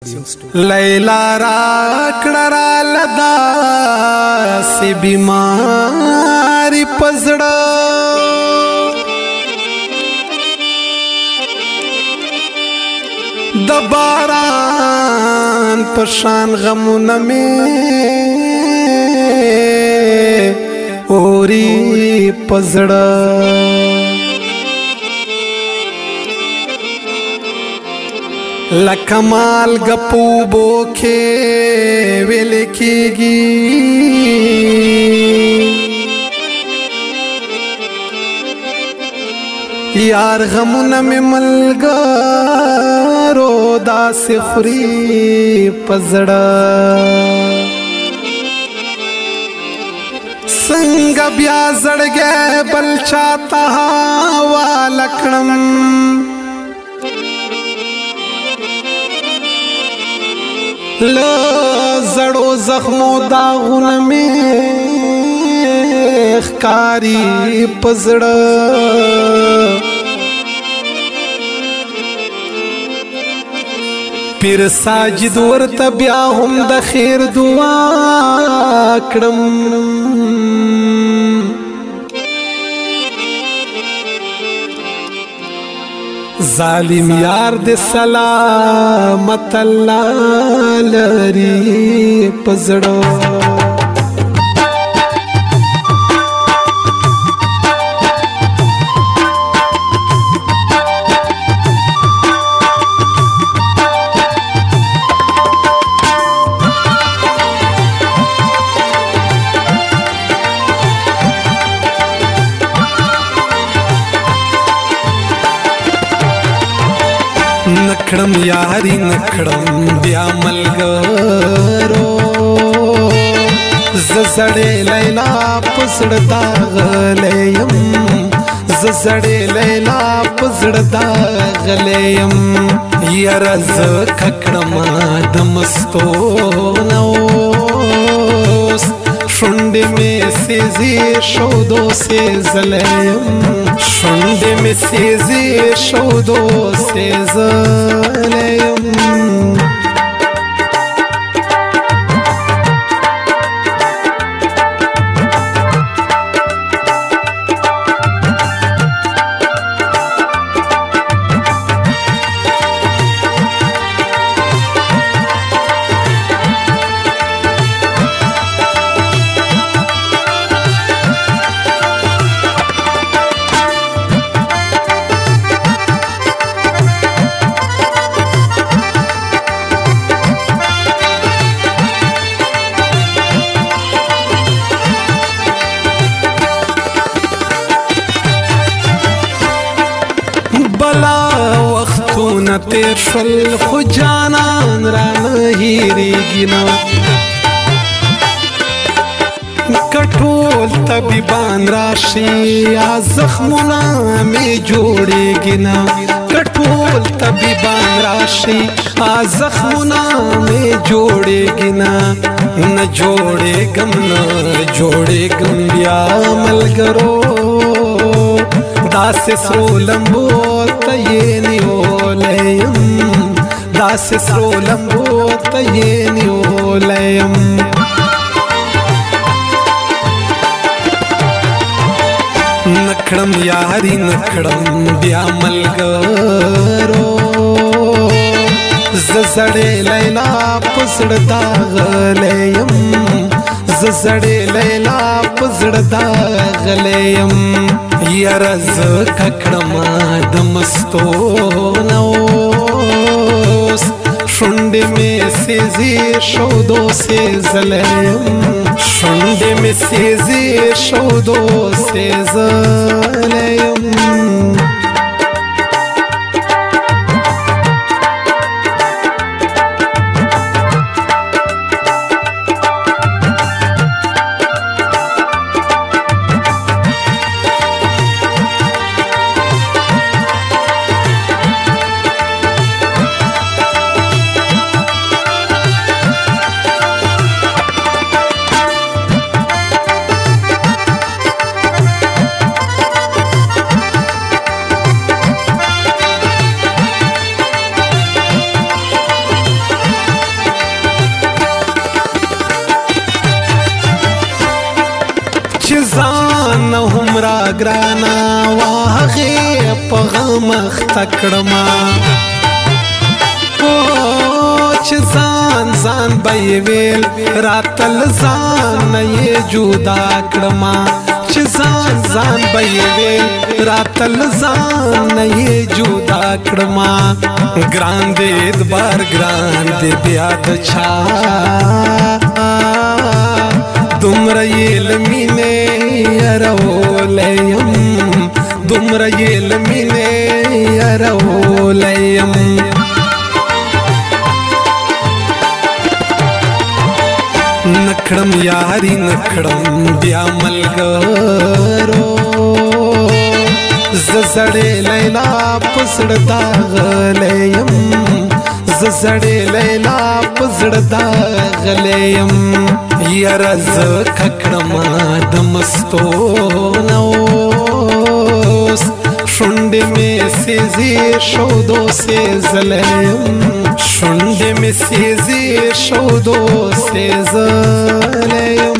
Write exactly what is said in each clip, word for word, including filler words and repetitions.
लैला राकड़ा लदा से बीमारी पजड़ा दबारान पशान गमुन में ओरी पजड़ा लकमाल गपू बोखे वेले कीगी यार गमुन में मलगारो दास खुरी पजड़ा संग ब्या जड़ गए बल चाता वा लकड़म ल जड़ो जख्मो दागुन में कारी पजड़ा फिर साजिद वर्त ब्या हम द खैर दुआ कड़म जालिम यार दे सलामत अल्लाह लरी पजड़ो नखड़म यारी नखड़म ब्या मलगरो जजड़े लैला पुसड़दा गलेयम जजड़े लैला पुसड़दा गलेयम यरज खकड़म दमस्तो नोस शुंड में सेजी शोदो से जलेयम शुंड में सेजी शोदो से जलेयम न तेर शल खुजानान राना हीरेगी ना कठोल तबीबान राशि आ जख्मुना में जोड़ेगी ना कठोल तबीबान राशि आ जख्मुना में जोड़ेगी ना न जोड़े गम न जोड़े गम या मलगरो दास सो लंबो तये नियोलयम दास सो लंबो तये नियोलयम नखड़म यारी नखड़म ब्या मलगरो जजड़े लैला पुसड़दा गलेयम जजड़े लैला पुसड़दा गलेयम यरज खकड़म दमस्तो नोस शुंड में सेजी शोदो से जलेयम शुंड में सेजी शोदो से जलेयम ګرانا واغه په غمخ تکړما او چې ځان ځان به ویل راتل ځان یې جدا کړما چې ځان ځان به ویل راتل ځان یې جدا کړما ګران دې ادبار ګران دې بیا د چا دومره یې لمینې یارولې یم دومره یې لمینې یارولې یم نکړم یاري نکړم بیا ملګرو زړې لیلا پسړ داغلې يم زړې لیلا پسړ داغلې يم یار ز ککړم د مستو نوس شونډې مې سيزي شو دو سيزلم شونډې مې سيزي شو دو سيزلم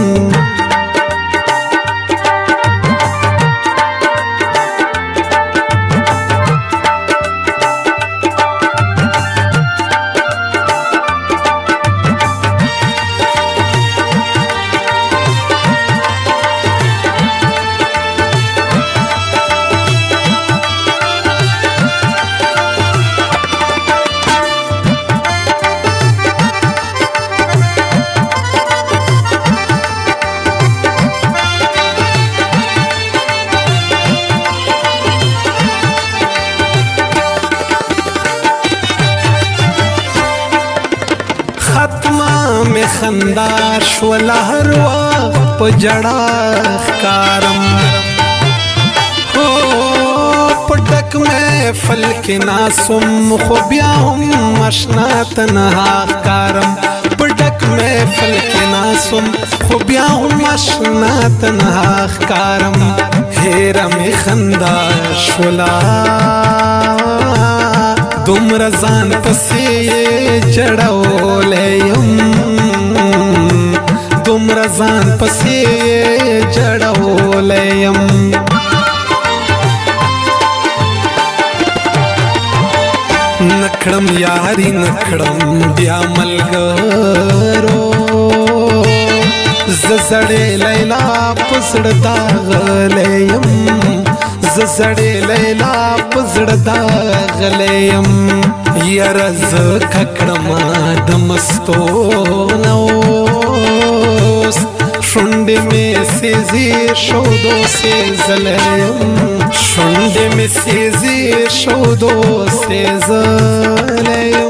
خندا شول هر وخت په جړا ښکارم هو په ډک محفل کې ناسم خو بیا هم اشنا تنها ښکارم په ډک محفل کې ناسم خو بیا هم اشنا تنها ښکارم هېره مې خندا شوله دومره ځان پسې جړولی یم دومره ځان پسې جړولی یم نکړم یاري نکړم بیا ملګرو زړې لیلا پسړ داغلی یم زړې لیلا پسړ داغلی یم یار ز ککړم د مستو نوس شونډې مې سيزي شو دو سيزلم شونډې مې سيزي شو دو سيزلم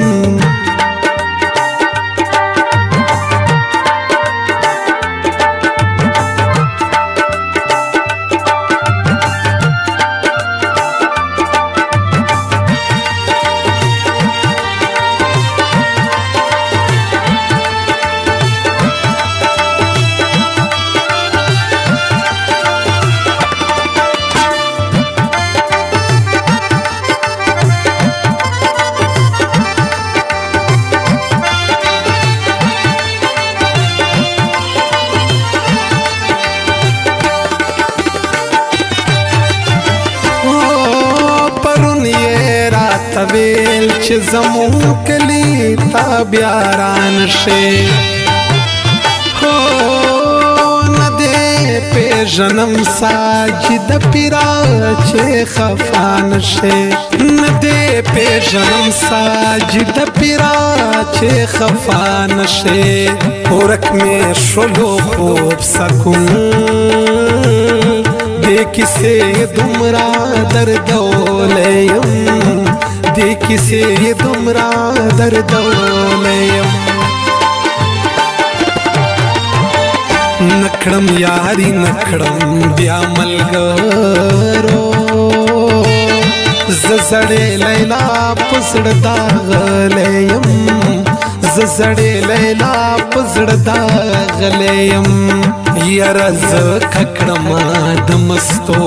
ویل چې زمون کلی تا بیا رانشې هو نه دې پیژنم ساجد پیرا چې خفا نشې نه دې پیژنم ساجد پیرا چې خفا نشې ورک مې شلو خوب سکون دې کیسې دومره دردولې یم دې کیسې دومره دردولې یم نکړم یاري نکړم بیا ملګرو زړې لیلا پسړ داغلی یم زړې لیلا پسړ داغلی یم یار ز ککړم د مستو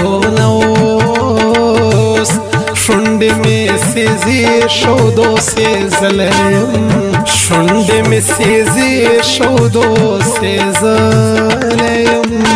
نوس شونډې مې سيزي شو دو سيزلم شونډې مې سيزي شو دو سيزلم